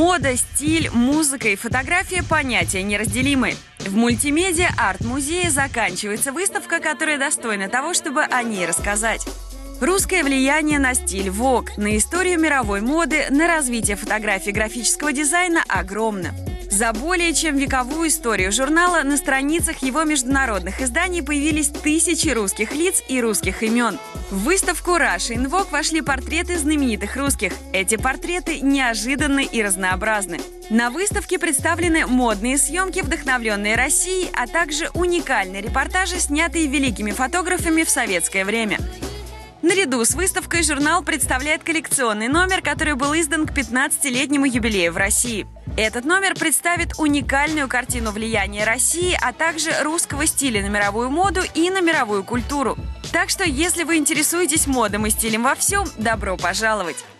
Мода, стиль, музыка и фотография – понятия неразделимы. В мультимедиа арт-музее заканчивается выставка, которая достойна того, чтобы о ней рассказать. Русское влияние на стиль Vogue, на историю мировой моды, на развитие фотографии и графического дизайна огромно. За более чем вековую историю журнала на страницах его международных изданий появились тысячи русских лиц и русских имен. В выставку Russia in Vogue вошли портреты знаменитых русских. Эти портреты неожиданны и разнообразны. На выставке представлены модные съемки, вдохновленные Россией, а также уникальные репортажи, снятые великими фотографами в советское время. Наряду с выставкой журнал представляет коллекционный номер, который был издан к 15-летнему юбилею в России. Этот номер представит уникальную картину влияния России, а также русского стиля на мировую моду и на мировую культуру. Так что, если вы интересуетесь модой и стилем во всем, добро пожаловать!